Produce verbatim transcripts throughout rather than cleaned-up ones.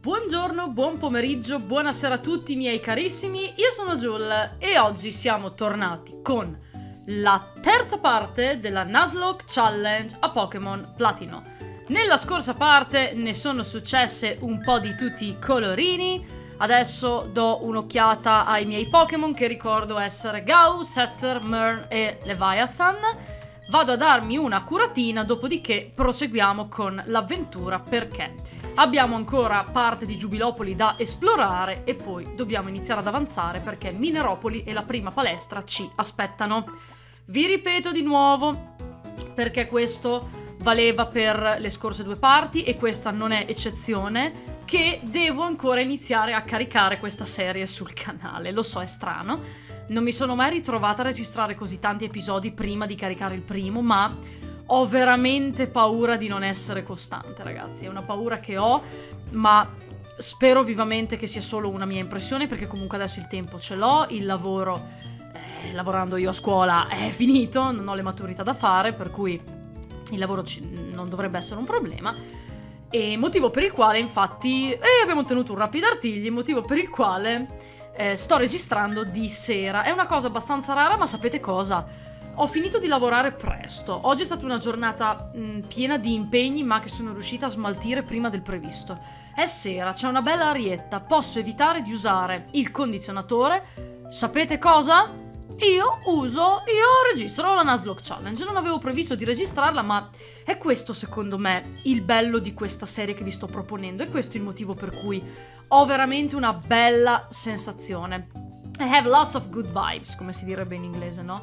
Buongiorno, buon pomeriggio, buonasera a tutti miei carissimi, io sono Jul e oggi siamo tornati con la terza parte della Nuzlocke Challenge a Pokémon Platino. Nella scorsa parte ne sono successe un po' di tutti i colorini, adesso do un'occhiata ai miei Pokémon che ricordo essere Gau, Setzer, Mern e Leviathan. Vado a darmi una curatina, dopodiché proseguiamo con l'avventura perché abbiamo ancora parte di Giubilopoli da esplorare e poi dobbiamo iniziare ad avanzare perché Mineropoli e la prima palestra ci aspettano. Vi ripeto di nuovo, perché questo valeva per le scorse due parti e questa non è eccezione, che devo ancora iniziare a caricare questa serie sul canale. Lo so, è strano. Non mi sono mai ritrovata a registrare così tanti episodi prima di caricare il primo, ma ho veramente paura di non essere costante, ragazzi. È una paura che ho, ma spero vivamente che sia solo una mia impressione, perché comunque adesso il tempo ce l'ho, il lavoro, eh, lavorando io a scuola, è finito, non ho le maturità da fare, per cui il lavoro non dovrebbe essere un problema. E motivo per il quale, infatti, eh, abbiamo ottenuto un rapido artigli, motivo per il quale... Eh, sto registrando di sera. È una cosa abbastanza rara, ma sapete cosa? Ho finito di lavorare presto. Oggi è stata una giornata mh, piena di impegni, ma che sono riuscita a smaltire prima del previsto. È sera, c'è una bella arietta, posso evitare di usare il condizionatore. Sapete cosa? Io uso, io registro la Nuzlocke Challenge. Non avevo previsto di registrarla, ma è questo secondo me il bello di questa serie che vi sto proponendo. È questo il motivo per cui ho veramente una bella sensazione. I have lots of good vibes, come si direbbe in inglese, no?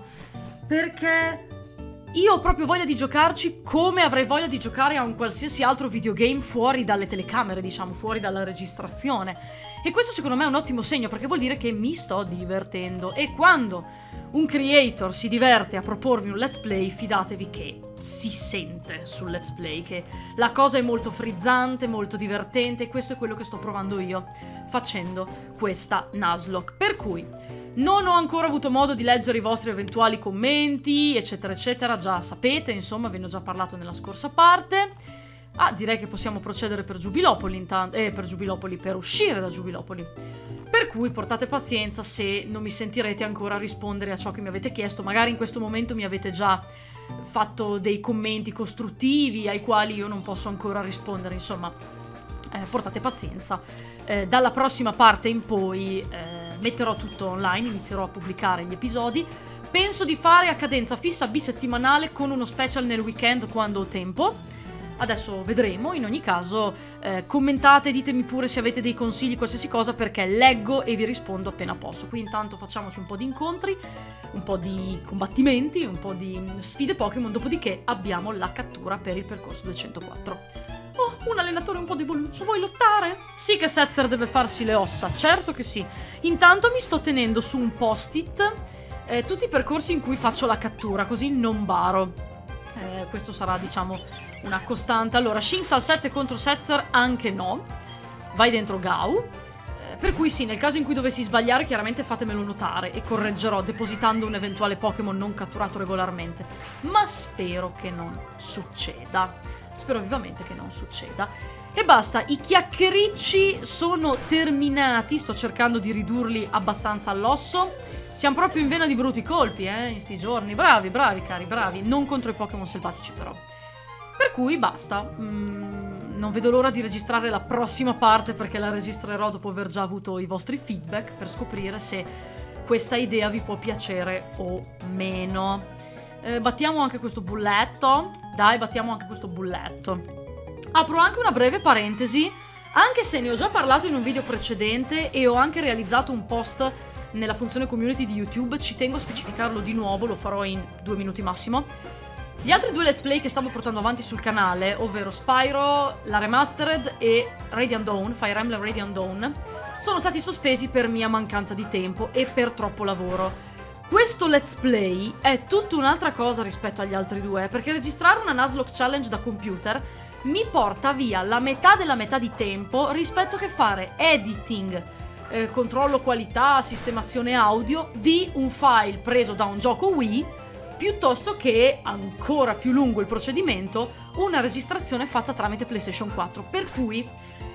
Perché io ho proprio voglia di giocarci come avrei voglia di giocare a un qualsiasi altro videogame fuori dalle telecamere, diciamo, fuori dalla registrazione. E questo secondo me è un ottimo segno, perché vuol dire che mi sto divertendo. E quando un creator si diverte a proporvi un let's play, fidatevi che si sente sul let's play, che la cosa è molto frizzante, molto divertente, e questo è quello che sto provando io facendo questa Nuzlocke. Per cui non ho ancora avuto modo di leggere i vostri eventuali commenti, eccetera eccetera, già sapete, insomma, ve ne ho già parlato nella scorsa parte. Ah, direi che possiamo procedere per Giubilopoli intanto, eh, per Giubilopoli, per uscire da Giubilopoli. Per cui portate pazienza se non mi sentirete ancora rispondere a ciò che mi avete chiesto. Magari in questo momento mi avete già fatto dei commenti costruttivi ai quali io non posso ancora rispondere, insomma, eh, portate pazienza. Eh, dalla prossima parte in poi eh, metterò tutto online, inizierò a pubblicare gli episodi. Penso di fare a cadenza fissa bisettimanale con uno special nel weekend quando ho tempo. Adesso vedremo, in ogni caso eh, commentate, ditemi pure se avete dei consigli, qualsiasi cosa, perché leggo e vi rispondo appena posso. Qui intanto facciamoci un po' di incontri, un po' di combattimenti, un po' di sfide Pokémon, dopodiché abbiamo la cattura per il percorso duecentoquattro. Oh, un allenatore un po' deboluccio, vuoi lottare? Sì che Setzer deve farsi le ossa, certo che sì. Intanto mi sto tenendo su un post-it eh, tutti i percorsi in cui faccio la cattura, così non baro. Eh, questo sarà, diciamo, una costante. Allora, Shinx al sette contro Setzer anche no. Vai dentro Gau. Eh, per cui sì, nel caso in cui dovessi sbagliare, chiaramente fatemelo notare e correggerò depositando un eventuale Pokémon non catturato regolarmente. Ma spero che non succeda. Spero vivamente che non succeda. E basta, i chiacchiericci sono terminati. Sto cercando di ridurli abbastanza all'osso. Siamo proprio in vena di brutti colpi, eh, in sti giorni. Bravi, bravi, cari, bravi. Non contro i Pokémon selvatici, però. Per cui basta. Mm, non vedo l'ora di registrare la prossima parte, perché la registrerò dopo aver già avuto i vostri feedback, per scoprire se questa idea vi può piacere o meno. Eh, battiamo anche questo bulletto. Dai, battiamo anche questo bulletto. Apro anche una breve parentesi, anche se ne ho già parlato in un video precedente e ho anche realizzato un post nella funzione community di YouTube, ci tengo a specificarlo di nuovo, lo farò in due minuti massimo. Gli altri due let's play che stavo portando avanti sul canale, ovvero Spyro, la Remastered e Radiant Dawn, Fire Emblem Radiant Dawn, sono stati sospesi per mia mancanza di tempo e per troppo lavoro. Questo let's play è tutta un'altra cosa rispetto agli altri due, perché registrare una Nuzlocke Challenge da computer mi porta via la metà della metà di tempo rispetto che fare editing, Eh, controllo qualità, sistemazione audio di un file preso da un gioco Wii, piuttosto che, ancora più lungo il procedimento, una registrazione fatta tramite PlayStation quattro. Per cui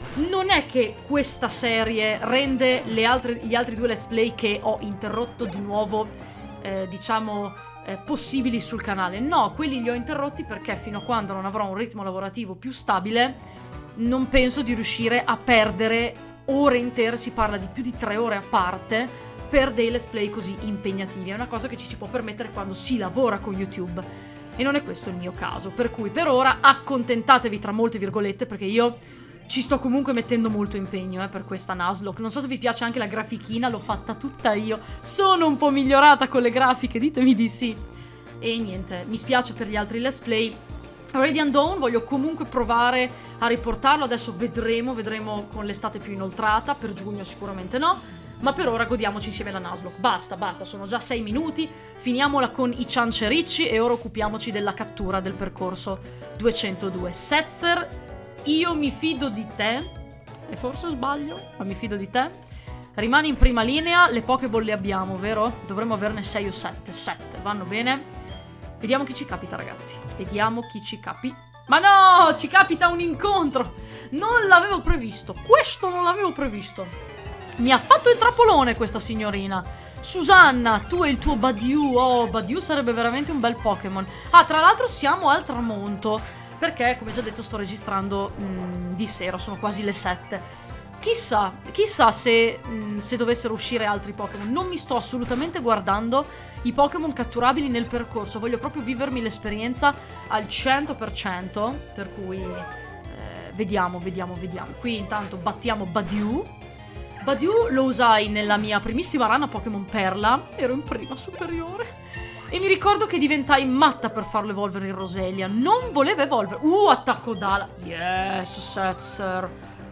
non è che questa serie rende le altre, gli altri due let's play che ho interrotto di nuovo, eh, diciamo, eh, possibili sul canale. No, quelli li ho interrotti perché fino a quando non avrò un ritmo lavorativo più stabile non penso di riuscire a perdere ore intere, si parla di più di tre ore a parte, per dei let's play così impegnativi. È una cosa che ci si può permettere quando si lavora con YouTube e non è questo il mio caso, per cui per ora accontentatevi tra molte virgolette, perché io ci sto comunque mettendo molto impegno eh, per questa Nuzlocke. Non so se vi piace anche la grafichina, l'ho fatta tutta io. Sono un po' migliorata con le grafiche, ditemi di sì. E niente, mi spiace per gli altri let's play. Radiant Dawn voglio comunque provare a riportarlo, adesso vedremo, vedremo con l'estate più inoltrata, per giugno sicuramente no. Ma per ora godiamoci insieme la Nuzlocke. Basta, basta, sono già sei minuti, finiamola con i ciancericci e ora occupiamoci della cattura del percorso duecentodue. Setzer, io mi fido di te, e forse sbaglio, ma mi fido di te. Rimani in prima linea, le Pokéball le abbiamo, vero? Dovremmo averne sei o sette, sette, vanno bene. Vediamo chi ci capita, ragazzi, vediamo chi ci capi. Ma no, ci capita un incontro, non l'avevo previsto, questo non l'avevo previsto. Mi ha fatto il trappolone questa signorina. Susanna, tu e il tuo Badiou, oh, Badiou sarebbe veramente un bel Pokémon. Ah, tra l'altro siamo al tramonto, perché, come già detto, sto registrando mh, di sera, sono quasi le sette. Chissà, chissà se, mh, se dovessero uscire altri Pokémon. Non mi sto assolutamente guardando i Pokémon catturabili nel percorso. Voglio proprio vivermi l'esperienza al cento per cento. Per cui, eh, vediamo, vediamo, vediamo. Qui intanto battiamo Badiou. Badiou lo usai nella mia primissima run a Pokémon Perla. Ero in prima superiore. E mi ricordo che diventai matta per farlo evolvere in Roselia. Non voleva evolvere. Uh, attacco d'ala. Yes, Setzer.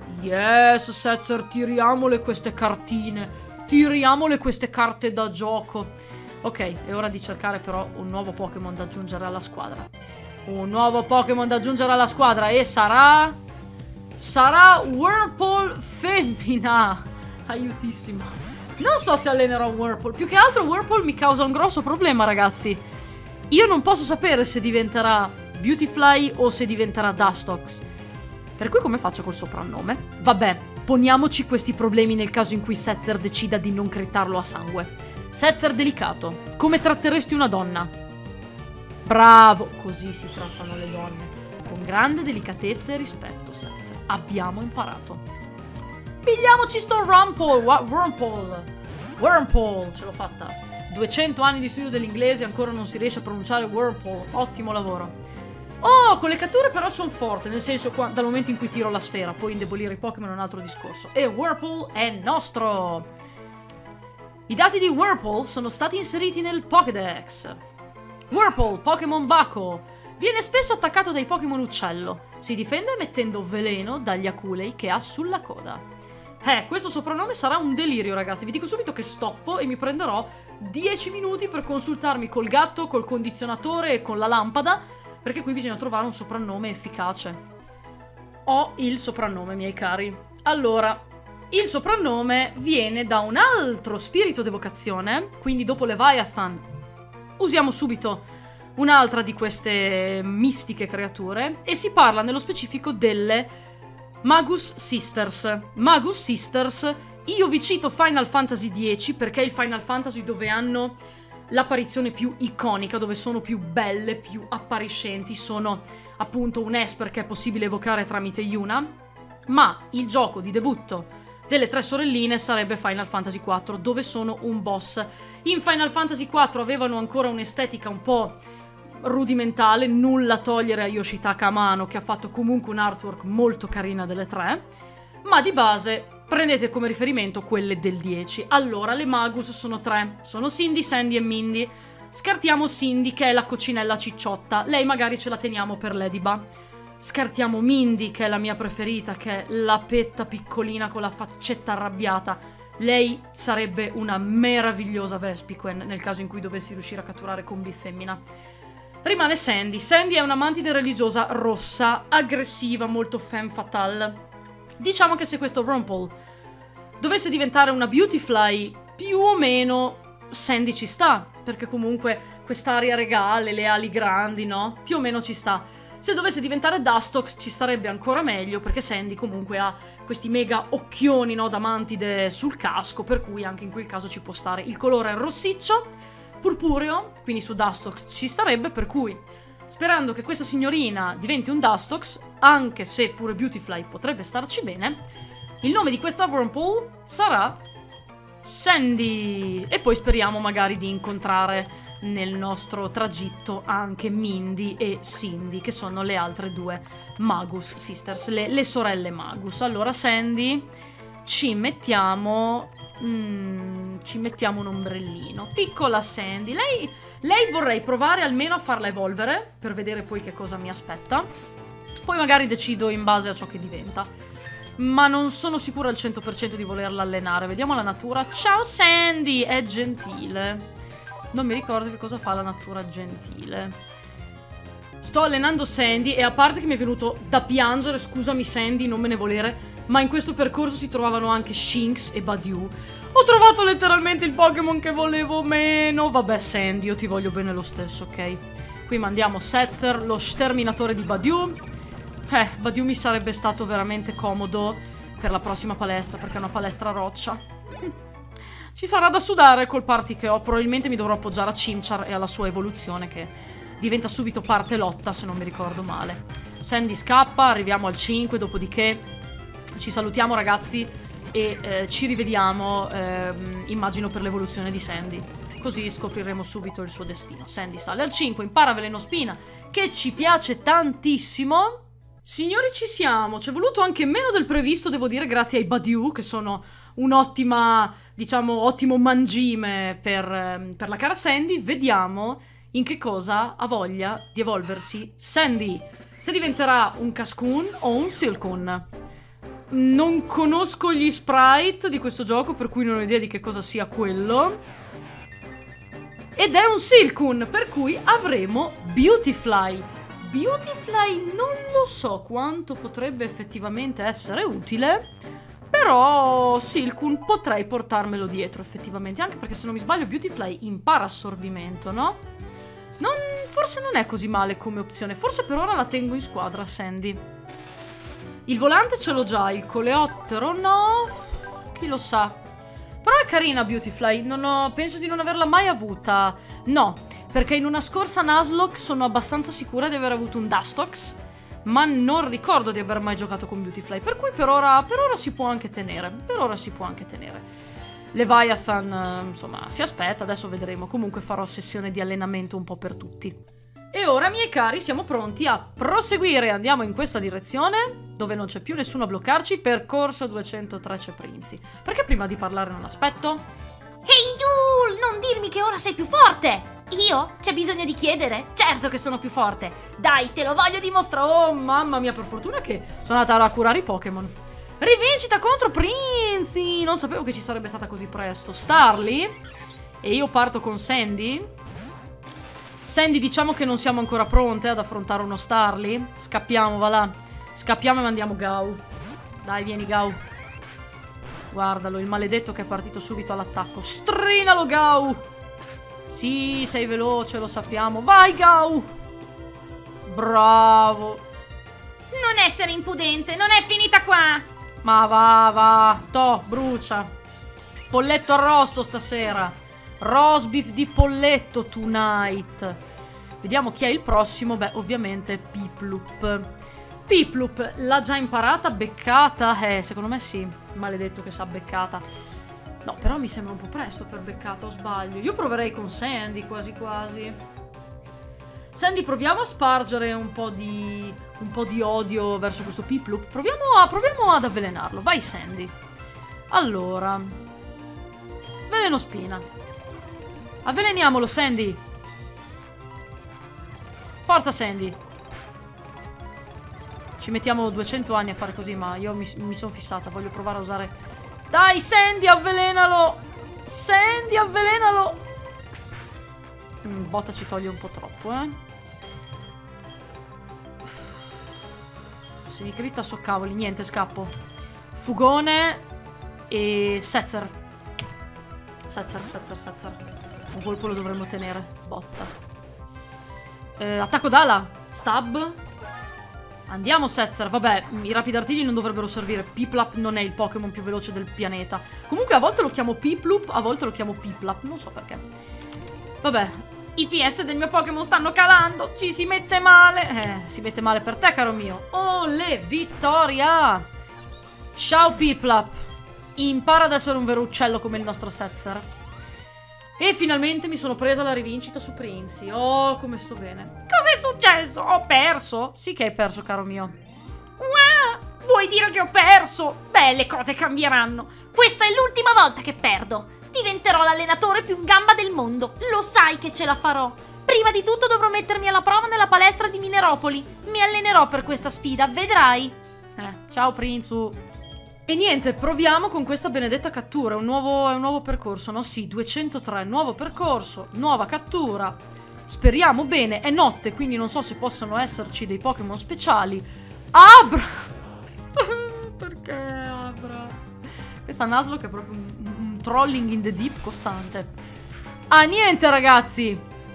Yes, Setzer, tiriamole queste cartine. Tiriamole queste carte da gioco. Ok, è ora di cercare però un nuovo Pokémon da aggiungere alla squadra. Un nuovo Pokémon da aggiungere alla squadra. E sarà... Sarà Whirlpool femmina. Aiutissimo. Non so se allenerò Whirlpool. Più che altro Whirlpool mi causa un grosso problema, ragazzi. Io non posso sapere se diventerà Beautifly o se diventerà Dustox. Per cui come faccio col soprannome? Vabbè, poniamoci questi problemi nel caso in cui Setzer decida di non crittarlo a sangue. Setzer delicato. Come tratteresti una donna? Bravo! Così si trattano le donne. Con grande delicatezza e rispetto, Setzer. Abbiamo imparato. Pigliamoci sto Rumpole, Wormpole, Wormpole, ce l'ho fatta. duecento anni di studio dell'inglese, ancora non si riesce a pronunciare Wormpole, ottimo lavoro. Oh, con le catture però sono forte, nel senso qua, dal momento in cui tiro la sfera, poi indebolire i Pokémon è un altro discorso. E Whirlpool è nostro! I dati di Whirlpool sono stati inseriti nel Pokédex. Whirlpool, Pokémon Baco. Viene spesso attaccato dai Pokémon uccello. Si difende mettendo veleno dagli aculei che ha sulla coda. Eh, questo soprannome sarà un delirio, ragazzi. Vi dico subito che stoppo e mi prenderò dieci minuti per consultarmi col gatto, col condizionatore e con la lampada, perché qui bisogna trovare un soprannome efficace. Ho il soprannome, miei cari. Allora, il soprannome viene da un altro spirito d'evocazione, quindi dopo Leviathan usiamo subito un'altra di queste mistiche creature e si parla nello specifico delle Magus Sisters. Magus Sisters, io vi cito Final Fantasy dieci perché è il Final Fantasy dove hanno l'apparizione più iconica, dove sono più belle, più appariscenti, sono appunto un Esper che è possibile evocare tramite Yuna, ma il gioco di debutto delle tre sorelline sarebbe Final Fantasy quattro, dove sono un boss. In Final Fantasy quattro avevano ancora un'estetica un po' rudimentale, nulla a togliere a Yoshitaka Amano, che ha fatto comunque un artwork molto carina delle tre, ma di base prendete come riferimento quelle del dieci. Allora, le Magus sono tre, sono Cindy, Sandy e Mindy. Scartiamo Cindy, che è la coccinella cicciotta, lei magari ce la teniamo per Ladyba. Scartiamo Mindy, che è la mia preferita, che è la petta piccolina con la faccetta arrabbiata. Lei sarebbe una meravigliosa Vespiquen nel caso in cui dovessi riuscire a catturare combi femmina. Rimane Sandy. Sandy è una mantide religiosa rossa, aggressiva, molto femme fatale. Diciamo che se questo Rumpole dovesse diventare una Beautifly, più o meno Sandy ci sta, perché comunque quest'aria regale, le ali grandi, no? Più o meno ci sta. Se dovesse diventare Dustox ci sarebbe ancora meglio, perché Sandy comunque ha questi mega occhioni, no, da mantide sul casco, per cui anche in quel caso ci può stare. Il colore è rossiccio, purpureo, quindi su Dustox ci starebbe, per cui sperando che questa signorina diventi un Dustox, anche se pure Beautifly potrebbe starci bene, il nome di questa Wurmple sarà Sandy. E poi speriamo magari di incontrare nel nostro tragitto anche Mindy e Cindy, che sono le altre due Magus Sisters, le, le sorelle Magus. Allora Sandy ci mettiamo mm, ci mettiamo un ombrellino. Piccola Sandy, lei, lei vorrei provare almeno a farla evolvere per vedere poi che cosa mi aspetta, poi magari decido in base a ciò che diventa, ma non sono sicura al cento per cento di volerla allenare. Vediamo la natura. Ciao Sandy, è gentile. Non mi ricordo che cosa fa la natura gentile. Sto allenando Sandy e a parte che mi è venuto da piangere, scusami Sandy, non me ne volere, ma in questo percorso si trovavano anche Shinx e Badiou. Ho trovato letteralmente il Pokémon che volevo meno. Vabbè Sandy, io ti voglio bene lo stesso, ok? Qui mandiamo Setzer, lo sterminatore di Badiou. Eh, Badiou mi sarebbe stato veramente comodo per la prossima palestra, perché è una palestra roccia. Ci sarà da sudare col party che ho. Probabilmente mi dovrò appoggiare a Chimchar e alla sua evoluzione, che diventa subito parte lotta, se non mi ricordo male. Sandy scappa, arriviamo al cinque, dopodiché ci salutiamo ragazzi e eh, ci rivediamo, eh, immagino, per l'evoluzione di Sandy. Così scopriremo subito il suo destino. Sandy sale al cinque, impara Velenospina, che ci piace tantissimo. Signori, ci siamo. Ci è voluto anche meno del previsto, devo dire, grazie ai Badiou, che sono un'ottima, diciamo, ottimo mangime per, per la cara Sandy. Vediamo in che cosa ha voglia di evolversi Sandy. Se diventerà un Cascoon o un Silcoon. Non conosco gli sprite di questo gioco, per cui non ho idea di che cosa sia quello. Ed è un Silcoon, per cui avremo Beautifly. Beautifly non lo so quanto potrebbe effettivamente essere utile, però Silcoon potrei portarmelo dietro effettivamente, anche perché se non mi sbaglio Beautifly impara assorbimento, no? Non, forse non è così male come opzione, forse per ora la tengo in squadra Sandy. Il volante ce l'ho già, il coleottero no, chi lo sa. Però è carina Beautifly, non ho, penso di non averla mai avuta, no. Perché in una scorsa Nuzlocke sono abbastanza sicura di aver avuto un Dustox, ma non ricordo di aver mai giocato con Beautifly, per cui per ora, per ora si può anche tenere, per ora si può anche tenere. Leviathan, insomma, si aspetta, adesso vedremo, comunque farò sessione di allenamento un po' per tutti. E ora, miei cari, siamo pronti a proseguire, andiamo in questa direzione, dove non c'è più nessuno a bloccarci, percorso duecentotre Ceprinzi. Perché prima di parlare non aspetto? Ehi Jul, non dirmi che ora sei più forte! Io? C'è bisogno di chiedere? Certo che sono più forte! Dai, te lo voglio dimostrare! Oh, mamma mia, per fortuna che sono andata a curare i Pokémon. Rivincita contro Prinzi! Non sapevo che ci sarebbe stata così presto. Starly? E io parto con Sandy? Sandy, diciamo che non siamo ancora pronte ad affrontare uno Starly. Scappiamo, va là. Scappiamo e mandiamo Gau. Dai, vieni Gau. Guardalo, il maledetto che è partito subito all'attacco. Strinalo, Gau! Sì, sei veloce, lo sappiamo. Vai, Gau! Bravo! Non essere impudente, non è finita qua! Ma va, va. Toh, brucia. Polletto arrosto stasera. Roast beef di polletto tonight. Vediamo chi è il prossimo. Beh, ovviamente Piplup. Piplup l'ha già imparata, beccata? Eh, secondo me sì. Maledetto che sa beccata. No, però mi sembra un po' presto per beccata, o sbaglio? Io proverei con Sandy, quasi quasi. Sandy, proviamo a spargere un po' di... un po' di odio verso questo Piplup. Proviamo, a, proviamo ad avvelenarlo. Vai, Sandy. Allora. Velenospina. Avveleniamolo, Sandy. Forza, Sandy. Ci mettiamo duecento anni a fare così, ma io mi, mi sono fissata. Voglio provare a usare... Dai, Sandy, avvelenalo! Sandy, avvelenalo! Mm, botta ci toglie un po' troppo, eh. Se mi critta so cavoli. Niente, scappo. Fugone e Setzer. Setzer, Setzer, Setzer. Un colpo lo dovremmo tenere. Botta. Eh, attacco d'ala. Stab. Andiamo, Setzer. Vabbè, i rapidi artigli non dovrebbero servire. Piplup non è il Pokémon più veloce del pianeta. Comunque a volte lo chiamo Piplup, a volte lo chiamo Piplup. Non so perché. Vabbè. I P S del mio Pokémon stanno calando. Ci si mette male. Eh, si mette male per te, caro mio. Olè, vittoria! Ciao, Piplup. Impara ad essere un vero uccello come il nostro Setzer. E finalmente mi sono presa la rivincita su Prinzi. Oh, come sto bene. Cos'è successo? Ho perso? Sì che hai perso, caro mio. Wow, vuoi dire che ho perso? Beh, le cose cambieranno. Questa è l'ultima volta che perdo. Diventerò l'allenatore più in gamba del mondo. Lo sai che ce la farò. Prima di tutto dovrò mettermi alla prova nella palestra di Mineropoli. Mi allenerò per questa sfida, vedrai. Eh, ciao Prinzu. E niente, proviamo con questa benedetta cattura. È un nuovo, è un nuovo percorso, no? Sì, duecentotré, nuovo percorso, nuova cattura. Speriamo bene. È notte, quindi non so se possono esserci dei Pokémon speciali. Abra! Perché Abra? Questa Nuzlocke è proprio un, un trolling in the deep costante. Ah, niente, ragazzi.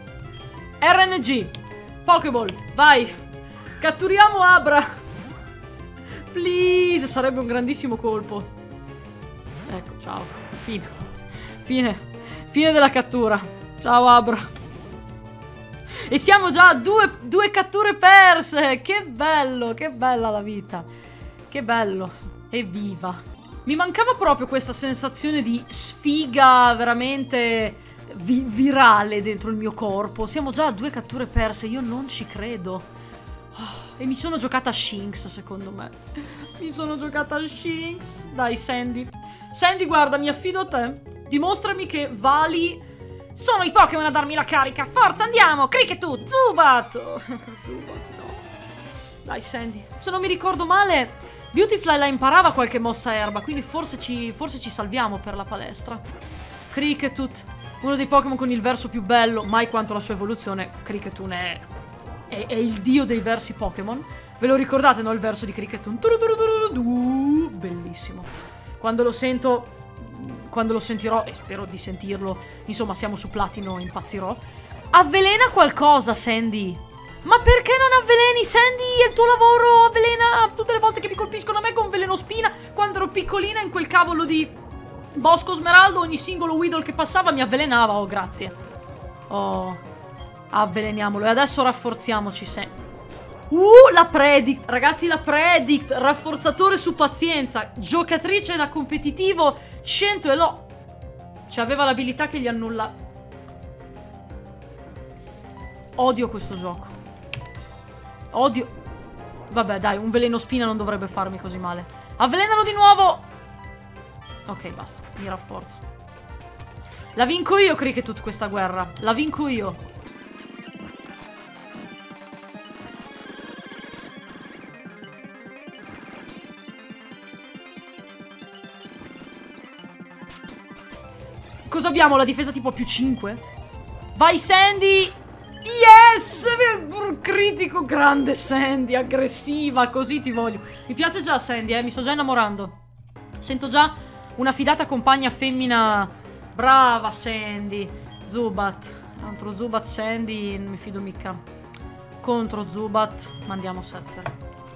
R N G. Pokéball, vai. Catturiamo Abra. Please, sarebbe un grandissimo colpo. Ecco, ciao. Fine. Fine. Fine della cattura. Ciao, Abra. E siamo già a due, due catture perse. Che bello, che bella la vita. Che bello. Evviva. Mi mancava proprio questa sensazione di sfiga veramente vi virale dentro il mio corpo. Siamo già a due catture perse. Io non ci credo. Oh, e mi sono giocata a Shinx, secondo me. Mi sono giocata a Shinx. Dai, Sandy. Sandy, guarda, mi affido a te. Dimostrami che vali. Sono i Pokémon a darmi la carica. Forza, andiamo. Cricketoo, Zubat. Zubat, no. Dai, Sandy. Se non mi ricordo male, Beautifly la imparava qualche mossa erba, quindi forse ci, forse ci salviamo per la palestra. Cricketoo, uno dei Pokémon con il verso più bello, mai quanto la sua evoluzione. Cricketoo è... È, è il dio dei versi Pokémon. Ve lo ricordate, no? Il verso di Cricketoo. Bellissimo. Quando lo sento, quando lo sentirò, e spero di sentirlo, insomma siamo su Platino, impazzirò. Avvelena qualcosa, Sandy. Ma perché non avveleni, Sandy? È il tuo lavoro, avvelena tutte le volte che mi colpiscono a me con velenospina. Quando ero piccolina in quel cavolo di Bosco Smeraldo, ogni singolo Weedle che passava mi avvelenava. Oh, grazie. Oh... Avveleniamolo. E adesso rafforziamoci se... Uh, la Predict. Ragazzi, la Predict. Rafforzatore su pazienza. Giocatrice da competitivo cento e lo... Cioè, aveva l'abilità che gli annulla... Odio questo gioco. Odio... Vabbè, dai, un velenospina non dovrebbe farmi così male. Avvelenalo di nuovo! Ok, basta. Mi rafforzo. La vinco io, Cricketoo, questa guerra. La vinco io. Cosa abbiamo? La difesa tipo più cinque? Vai, Sandy! Yes! Critico, grande Sandy, aggressiva, così ti voglio. Mi piace già Sandy, eh, mi sto già innamorando. Sento già una fidata compagna femmina. Brava Sandy. Zubat. Contro Zubat, Sandy, non mi fido mica. Contro Zubat, mandiamo Setzer.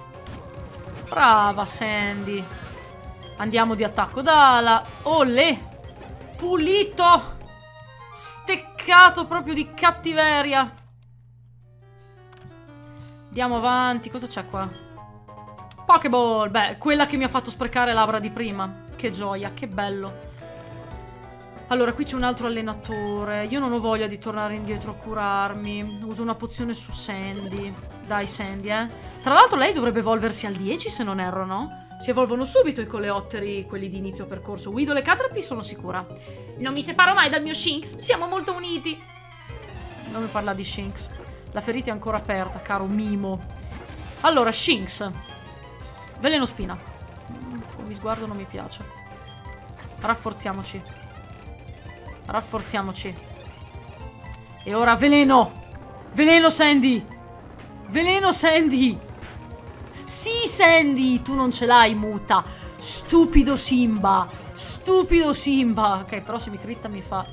Brava Sandy. Andiamo di attacco d'ala. Olè! Pulito! Steccato proprio di cattiveria. Andiamo avanti. Cosa c'è qua? Pokéball. Beh, quella che mi ha fatto sprecare l'abra di prima. Che gioia, che bello. Allora, qui c'è un altro allenatore. Io non ho voglia di tornare indietro a curarmi. Uso una pozione su Sandy. Dai, Sandy, eh. Tra l'altro lei dovrebbe evolversi al dieci, se non erro, no? Si evolvono subito i coleotteri, quelli di inizio percorso. Weedle e Caterpie sono sicura. Non mi separo mai dal mio Shinx. Siamo molto uniti. Non mi parla di Shinx. La ferita è ancora aperta, caro Mimo. Allora, Shinx. Velenospina. Mi sguardo non mi piace. Rafforziamoci. Rafforziamoci. E ora veleno. Veleno, Sandy. Veleno, Sandy. Sì, Sandy, tu non ce l'hai, muta. Stupido Simba. Stupido Simba. Ok, però se mi critta mi fa...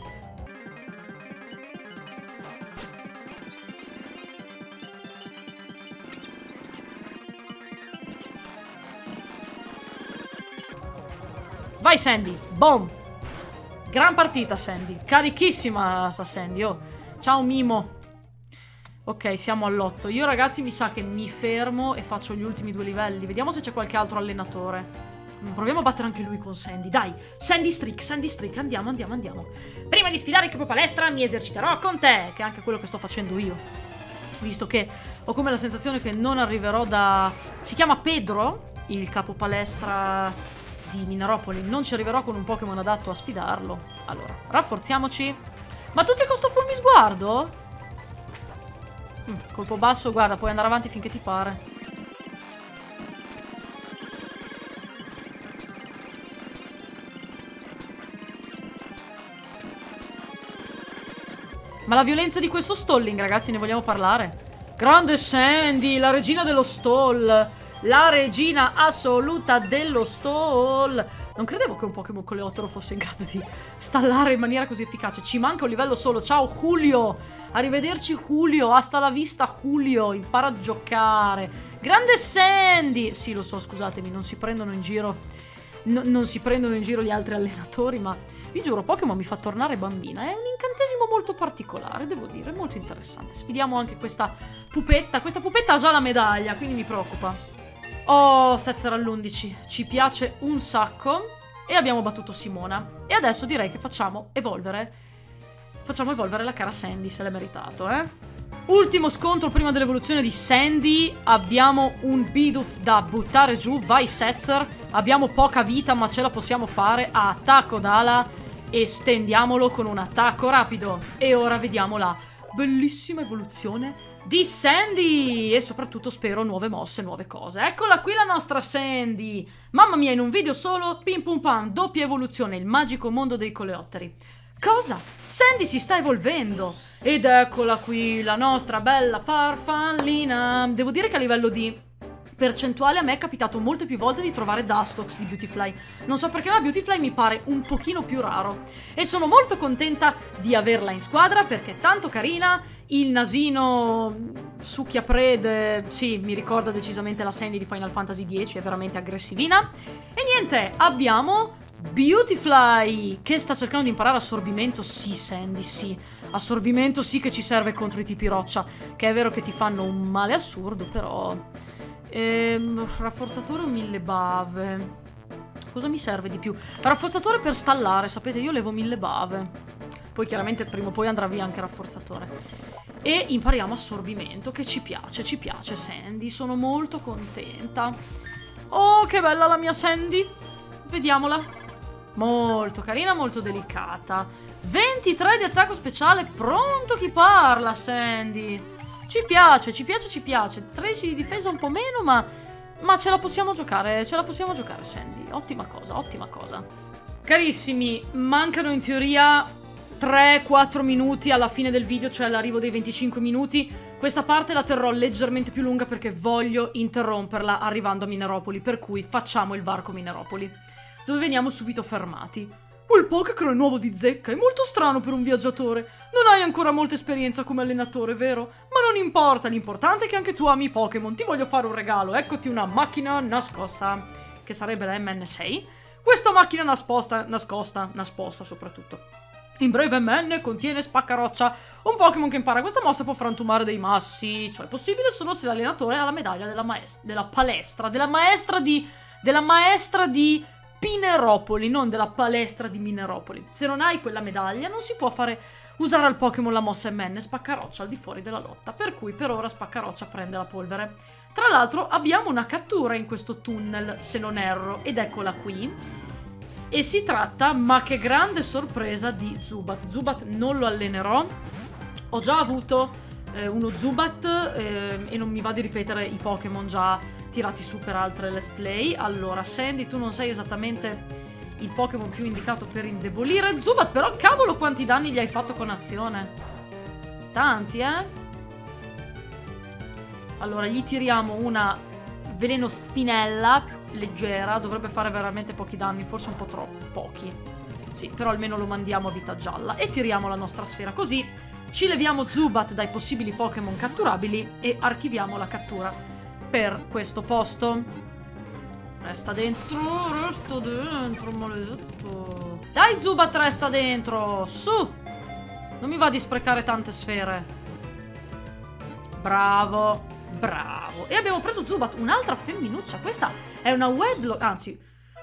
Vai Sandy, boom. Gran partita Sandy, carichissima sta Sandy, oh. Ciao Mimo. Ok, siamo all'otto. Io ragazzi mi sa che mi fermo e faccio gli ultimi due livelli. Vediamo se c'è qualche altro allenatore. Proviamo a battere anche lui con Sandy. Dai, Sandy Streak, Sandy Streak. Andiamo, andiamo, andiamo. Prima di sfidare il capo palestra mi eserciterò con te, che è anche quello che sto facendo io. Visto che ho come la sensazione che non arriverò da... Si chiama Pedro, il capo palestra di Mineropoli. Non ci arriverò con un Pokémon adatto a sfidarlo. Allora, rafforziamoci. Ma tutti con sto fulmisguardo? Mm, colpo basso, guarda, puoi andare avanti finché ti pare. Ma la violenza di questo stalling, ragazzi, ne vogliamo parlare? Grande Sandy, la regina dello stall. La regina assoluta dello stall. Non credevo che un Pokémon coleottero fosse in grado di stallare in maniera così efficace. Ci manca un livello solo. Ciao Julio. Arrivederci Julio. Hasta la vista Julio. Impara a giocare. Grande Sandy. Sì, lo so, scusatemi, non si prendono in giro. No, non si prendono in giro gli altri allenatori, ma vi giuro, Pokémon mi fa tornare bambina. È un incantesimo molto particolare, devo dire, molto interessante. Sfidiamo anche questa pupetta. Questa pupetta ha già la medaglia, quindi mi preoccupa. Oh, Setzer all'undici. Ci piace un sacco. E abbiamo battuto Simona. E adesso direi che facciamo evolvere. Facciamo evolvere la cara Sandy, se l'è meritato, eh. Ultimo scontro prima dell'evoluzione di Sandy. Abbiamo un Bidoof da buttare giù. Vai Setzer. Abbiamo poca vita, ma ce la possiamo fare. A attacco d'ala. E stendiamolo con un attacco rapido. E ora vediamo la bellissima evoluzione di Sandy. E soprattutto spero nuove mosse, nuove cose. Eccola qui la nostra Sandy. Mamma mia, in un video solo, pim pum pam, doppia evoluzione, il magico mondo dei coleotteri. Cosa? Sandy si sta evolvendo. Ed eccola qui la nostra bella farfallina. Devo dire che a livello di percentuale a me è capitato molte più volte di trovare Dustox di Beautifly. Non so perché, ma Beautifly mi pare un pochino più raro. E sono molto contenta di averla in squadra perché è tanto carina. Il nasino succhiaprede, sì, mi ricorda decisamente la Sandy di Final Fantasy dieci, è veramente aggressivina. E niente, abbiamo Beautifly che sta cercando di imparare assorbimento. Sì, Sandy, sì. Assorbimento sì che ci serve contro i tipi roccia, che è vero che ti fanno un male assurdo, però... Ehm, rafforzatore o mille bave? Cosa mi serve di più? Rafforzatore per stallare, sapete, io levo mille bave. Poi chiaramente prima o poi andrà via anche rafforzatore. E impariamo assorbimento, che ci piace, ci piace Sandy, sono molto contenta. Oh, che bella la mia Sandy. Vediamola. Molto carina, molto delicata. ventitré di attacco speciale, pronto chi parla Sandy. Ci piace, ci piace, ci piace. tredici di difesa un po' meno, ma, ma ce la possiamo giocare, ce la possiamo giocare Sandy. Ottima cosa, ottima cosa. Carissimi, mancano in teoria tre quattro minuti alla fine del video, cioè all'arrivo dei venticinque minuti. Questa parte la terrò leggermente più lunga perché voglio interromperla arrivando a Mineropoli, per cui facciamo il varco Mineropoli, dove veniamo subito fermati. Quel Pokécron nuovo di zecca è molto strano per un viaggiatore. Non hai ancora molta esperienza come allenatore, vero? Ma non importa, l'importante è che anche tu ami i Pokémon. Ti voglio fare un regalo, eccoti una macchina nascosta, che sarebbe la M N sei. Questa macchina nascosta, nascosta, nascosta soprattutto. In breve M N contiene Spaccaroccia, un Pokémon che impara questa mossa può frantumare dei massi. Ciò è possibile solo se l'allenatore ha la medaglia della maestra, della palestra, della maestra di... della maestra di... Mineropoli, non della palestra di Mineropoli. Se non hai quella medaglia non si può fare usare al Pokémon la mossa M N Spaccaroccia al di fuori della lotta, per cui per ora Spaccaroccia prende la polvere. Tra l'altro abbiamo una cattura in questo tunnel, se non erro, ed eccola qui. E si tratta, ma che grande sorpresa, di Zubat. Zubat non lo allenerò, ho già avuto eh, uno Zubat eh, e non mi va di ripetere i Pokémon già tirati su per altre let's play. Allora, Sandy, tu non sei esattamente il Pokémon più indicato per indebolire Zubat, però cavolo quanti danni gli hai fatto con azione. Tanti, eh? Allora, gli tiriamo una veleno spinella leggera, dovrebbe fare veramente pochi danni, forse un po' troppo pochi. Sì, però almeno lo mandiamo a vita gialla. E tiriamo la nostra sfera, così ci leviamo Zubat dai possibili Pokémon catturabili e archiviamo la cattura per questo posto. Resta dentro, resta dentro, maledetto. Dai, Zubat, resta dentro. Su. Non mi va di sprecare tante sfere. Bravo, bravo. E abbiamo preso Zubat, un'altra femminuccia. Questa è una Wedlock, anzi,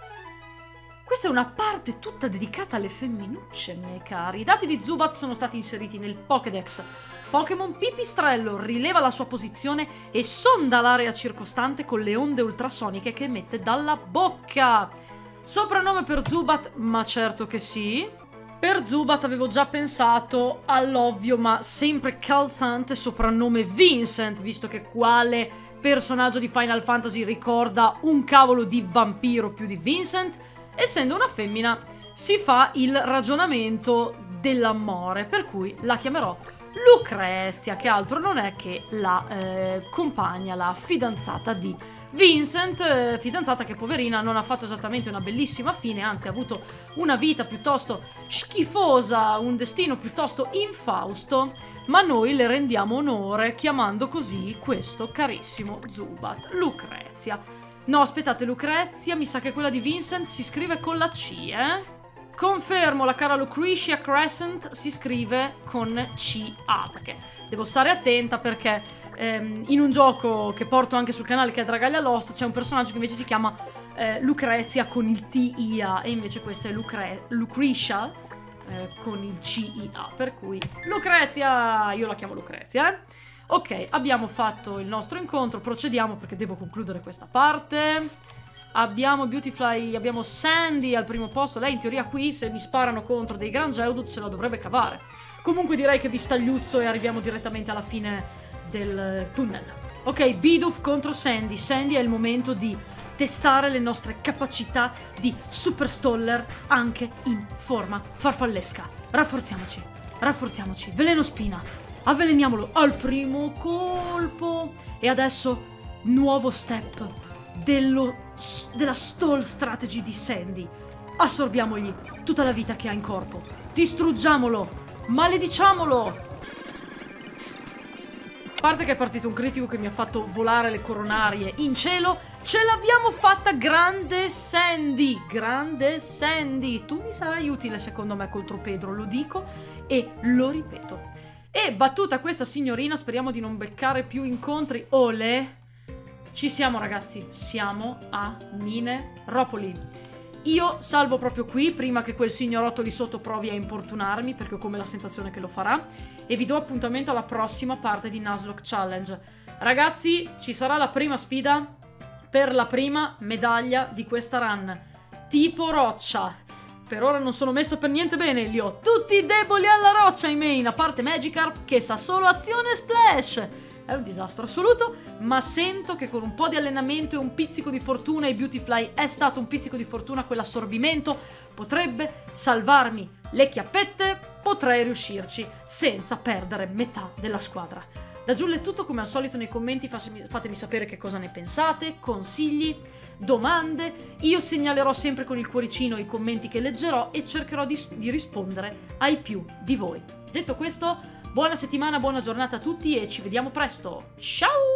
questa è una parte tutta dedicata alle femminucce, miei cari. I dati di Zubat sono stati inseriti nel Pokédex. Pokémon Pipistrello rileva la sua posizione e sonda l'area circostante con le onde ultrasoniche che emette dalla bocca. Soprannome per Zubat? Ma certo che sì. Per Zubat avevo già pensato all'ovvio ma sempre calzante soprannome Vincent, visto che quale personaggio di Final Fantasy ricorda un cavolo di vampiro più di Vincent? Essendo una femmina si fa il ragionamento dell'amore, per cui la chiamerò Lucrezia, che altro non è che la eh, compagna, la fidanzata di Vincent, eh, fidanzata che poverina non ha fatto esattamente una bellissima fine, anzi ha avuto una vita piuttosto schifosa, un destino piuttosto infausto, ma noi le rendiamo onore chiamando così questo carissimo Zubat, Lucrezia. No, aspettate, Lucrezia, mi sa che quella di Vincent si scrive con la C, eh? Confermo, la cara Lucretia Crescent si scrive con C A, perché devo stare attenta perché ehm, in un gioco che porto anche sul canale che è Dragalia Lost c'è un personaggio che invece si chiama eh, Lucrezia con il T I A e invece questa è Lucre Lucretia eh, con il C I A, per cui Lucrezia, io la chiamo Lucrezia, eh? Ok, abbiamo fatto il nostro incontro, procediamo perché devo concludere questa parte. Abbiamo Beautifly, abbiamo Sandy al primo posto. Lei in teoria qui, se mi sparano contro dei Gran Geodude, se la dovrebbe cavare. Comunque direi che vi stagliuzzo e arriviamo direttamente alla fine del tunnel. Ok, Bidoof contro Sandy. Sandy è il momento di testare le nostre capacità di Super Stoller anche in forma farfallesca. Rafforziamoci, rafforziamoci. Veleno spina. Avveleniamolo al primo colpo. E adesso, nuovo step dello della stall strategy di Sandy. Assorbiamogli tutta la vita che ha in corpo. Distruggiamolo. Malediciamolo. A parte che è partito un critico che mi ha fatto volare le coronarie in cielo, ce l'abbiamo fatta, grande Sandy. Grande Sandy. Tu mi sarai utile secondo me contro Pedro, lo dico e lo ripeto. E battuta questa signorina, speriamo di non beccare più incontri. Olè. Ci siamo ragazzi, siamo a Mineropoli. Io salvo proprio qui, prima che quel signorotto lì sotto provi a importunarmi, perché ho come la sensazione che lo farà, e vi do appuntamento alla prossima parte di Nuzlocke Challenge. Ragazzi, ci sarà la prima sfida per la prima medaglia di questa run. Tipo roccia. Per ora non sono messa per niente bene, li ho tutti deboli alla roccia in main, a parte Magikarp che sa solo azione e splash. È un disastro assoluto, ma sento che con un po' di allenamento e un pizzico di fortuna, e Beautifly è stato un pizzico di fortuna, quell'assorbimento potrebbe salvarmi le chiappette, potrei riuscirci senza perdere metà della squadra. Da Giulia è tutto, come al solito nei commenti fatemi sapere che cosa ne pensate, consigli, domande, io segnalerò sempre con il cuoricino i commenti che leggerò e cercherò di, di rispondere ai più di voi. Detto questo, buona settimana, buona giornata a tutti e ci vediamo presto. Ciao!